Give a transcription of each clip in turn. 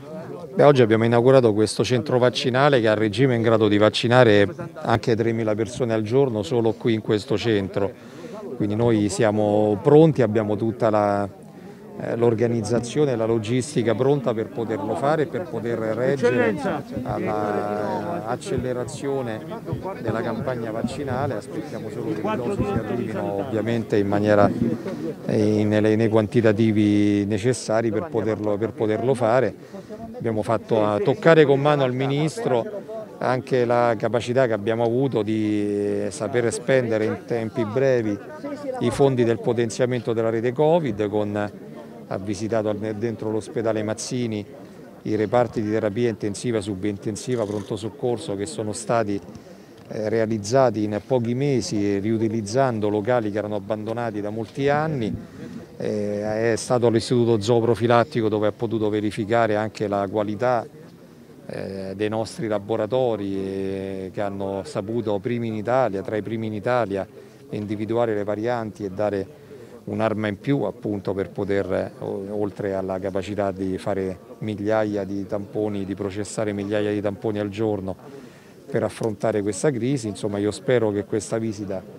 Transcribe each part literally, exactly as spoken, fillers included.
Beh, oggi abbiamo inaugurato questo centro vaccinale che a regime è in grado di vaccinare anche tremila persone al giorno solo qui in questo centro. Quindi noi siamo pronti, abbiamo tutta la, eh, l'organizzazione e la logistica pronta per poterlo fare e per poter reggere all'accelerazione della campagna vaccinale. Aspettiamo solo che le dosi ci arrivino ovviamente in maniera eh, nei, nei quantitativi necessari per poterlo, per poterlo fare. Abbiamo fatto toccare con mano al Ministro anche la capacità che abbiamo avuto di sapere spendere in tempi brevi i fondi del potenziamento della rete Covid. Con, ha visitato dentro l'ospedale Mazzini i reparti di terapia intensiva, subintensiva, pronto soccorso che sono stati eh, realizzati in pochi mesi riutilizzando locali che erano abbandonati da molti anni. Eh, è stato all'istituto zooprofilattico dove ha potuto verificare anche la qualità eh, dei nostri laboratori eh, che hanno saputo primi in Italia, tra i primi in Italia, individuare le varianti e dare un'arma in più appunto per poter, oltre alla capacità di fare migliaia di tamponi, di processare migliaia di tamponi al giorno per affrontare questa crisi. Insomma, io spero che questa visita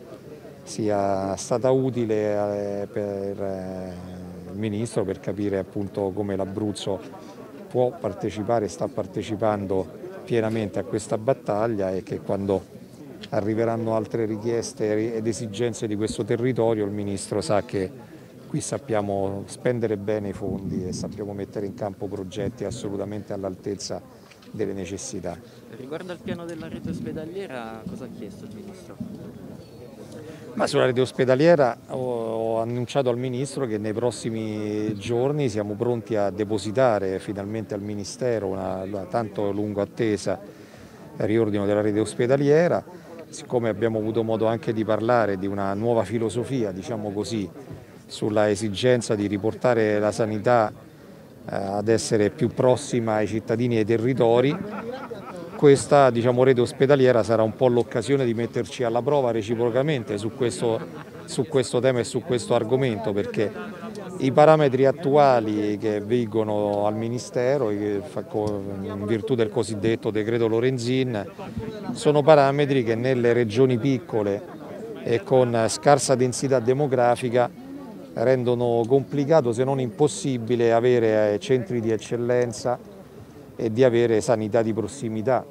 sia stata utile per il Ministro per capire appunto come l'Abruzzo può partecipare, sta partecipando pienamente a questa battaglia e che quando arriveranno altre richieste ed esigenze di questo territorio il Ministro sa che qui sappiamo spendere bene i fondi e sappiamo mettere in campo progetti assolutamente all'altezza delle necessità. Riguardo al piano della rete ospedaliera, cosa ha chiesto il Ministro? Ma sulla rete ospedaliera ho, ho annunciato al Ministro che nei prossimi giorni siamo pronti a depositare finalmente al Ministero una, una tanto lungo attesa riordino della rete ospedaliera. Siccome abbiamo avuto modo anche di parlare di una nuova filosofia, diciamo così, sulla esigenza di riportare la sanità eh, ad essere più prossima ai cittadini e ai territori, questa diciamo, rete ospedaliera sarà un po' l'occasione di metterci alla prova reciprocamente su questo, su questo tema e su questo argomento, perché i parametri attuali che vigono al Ministero in virtù del cosiddetto decreto Lorenzin sono parametri che nelle regioni piccole e con scarsa densità demografica rendono complicato se non impossibile avere centri di eccellenza e di avere sanità di prossimità.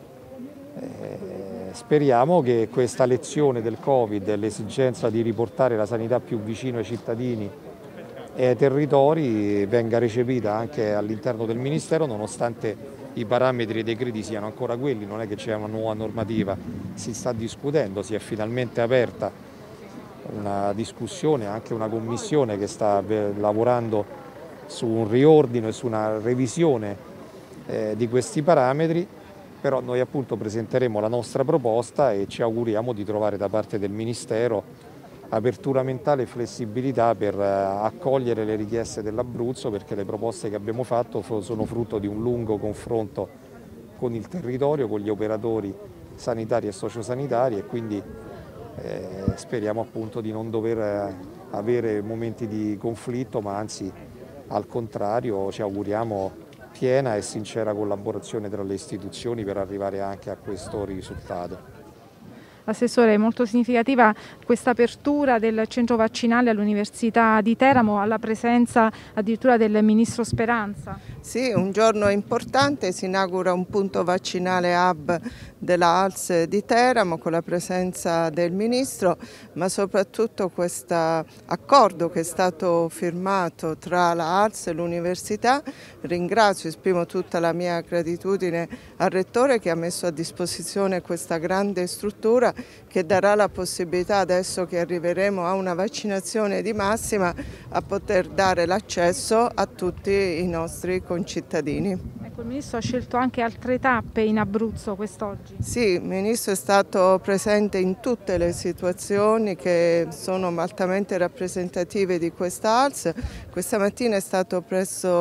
Eh, speriamo che questa lezione del Covid e l'esigenza di riportare la sanità più vicino ai cittadini e ai territori venga recepita anche all'interno del Ministero, nonostante i parametri e i decreti siano ancora quelli. Non è che c'è una nuova normativa, si sta discutendo, si è finalmente aperta una discussione, anche una commissione che sta lavorando su un riordino e su una revisione eh, di questi parametri, però noi appunto presenteremo la nostra proposta e ci auguriamo di trovare da parte del Ministero apertura mentale e flessibilità per accogliere le richieste dell'Abruzzo, perché le proposte che abbiamo fatto sono frutto di un lungo confronto con il territorio, con gli operatori sanitari e sociosanitari, e quindi eh, speriamo appunto di non dover avere momenti di conflitto, ma anzi al contrario ci auguriamo piena e sincera collaborazione tra le istituzioni per arrivare anche a questo risultato. Assessore, è molto significativa questa apertura del centro vaccinale all'Università di Teramo alla presenza addirittura del Ministro Speranza. Sì, un giorno importante, si inaugura un punto vaccinale hub della A L S di Teramo con la presenza del Ministro, ma soprattutto questo accordo che è stato firmato tra la A L S e l'Università. Ringrazio, esprimo tutta la mia gratitudine al Rettore che ha messo a disposizione questa grande struttura che darà la possibilità, adesso che arriveremo a una vaccinazione di massima, a poter dare l'accesso a tutti i nostri concittadini. Ecco, il Ministro ha scelto anche altre tappe in Abruzzo quest'oggi. Sì, il Ministro è stato presente in tutte le situazioni che sono altamente rappresentative di questa A L S. Questa mattina è stato presso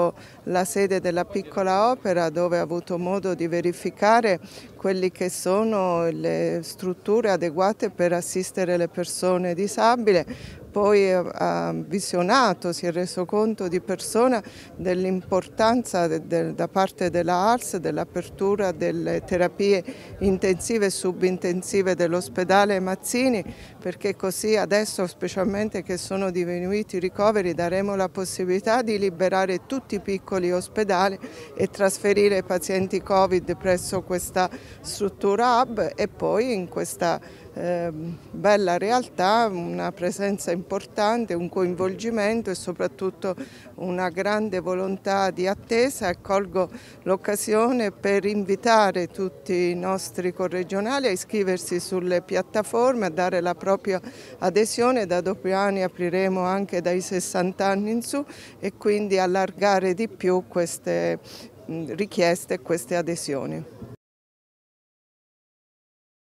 la sede della piccola opera, dove ho avuto modo di verificare quelli che sono le strutture adeguate per assistere le persone disabili. Poi ha visionato, si è reso conto di persona dell'importanza de, de, da parte della A L S dell'apertura delle terapie intensive e subintensive dell'ospedale Mazzini, perché così adesso, specialmente che sono diminuiti i ricoveri, daremo la possibilità di liberare tutti i piccoli ospedali e trasferire i pazienti Covid presso questa struttura hub e poi in questa Eh, bella realtà, una presenza importante, un coinvolgimento e soprattutto una grande volontà di attesa, e colgo l'occasione per invitare tutti i nostri corregionali a iscriversi sulle piattaforme, a dare la propria adesione. Da domani apriremo anche dai sessanta anni in su e quindi allargare di più queste richieste e queste adesioni.